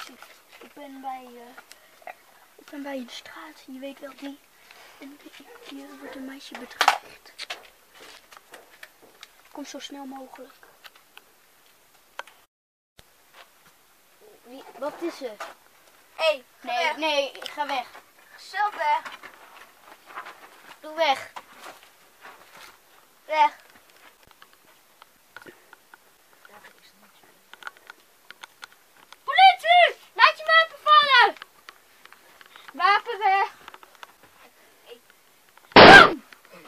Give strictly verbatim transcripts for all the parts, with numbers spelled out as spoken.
Ik ben bij, uh, ik ben bij een straat. Je weet wel, die, hier wordt een meisje bedreigd. Kom zo snel mogelijk. Wie, wat is er? Hé, hey, nee, weg. nee, ga weg. Zelf weg. Doe weg. Weg. Politie! Laat je wapen vallen! Wapen weg! Bam!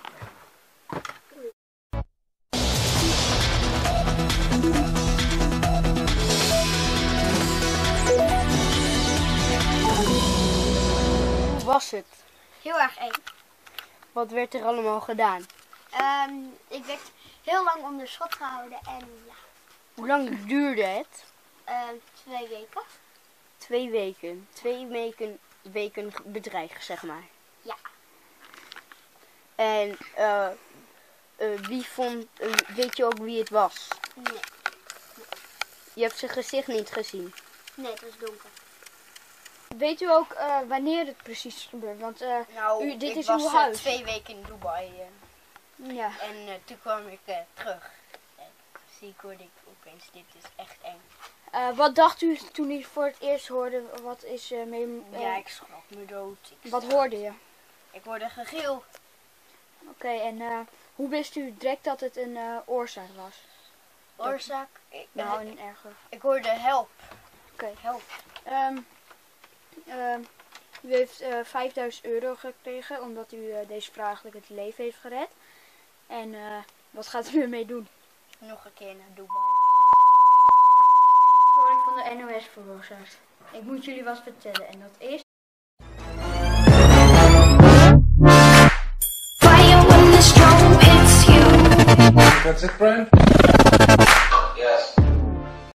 Hoe was het? Heel erg eng. Wat werd er allemaal gedaan? Um, ik werd heel lang onder schot gehouden en ja. Hoe lang duurde het? Uh, twee weken. Twee weken. Twee weken, weken bedreigd, zeg maar. Ja. En uh, uh, wie vond, uh, weet je ook wie het was? Nee. nee. Je hebt zijn gezicht niet gezien? Nee, het was donker. Weet u ook uh, wanneer het precies gebeurt? Want uh, nou, u, dit ik is was uw uh, huis. twee weken in Dubai. Uh, ja. En uh, toen kwam ik uh, terug. En zie ik hoorde ik opeens, dit is echt eng. Uh, wat dacht u toen u voor het eerst hoorde? Wat is uh, mee? Uh, ja, ik schrok me dood. Ik wat zag, hoorde je? Ik hoorde gegil. Oké, okay, en uh, hoe wist u direct dat het een uh, oorzaak was? Oorzaak? Ik, nou, uh, een erger. Ik hoorde help. Oké. Okay. Help. Um, uh, u heeft uh, vijfduizend euro gekregen omdat u uh, deze vragelijk het leven heeft gered. En uh, wat gaat u ermee doen? Nog een keer naar Dubai. Storing van de N O S veroorzaakt. Ik moet jullie wat vertellen en dat is... That's it, Brian?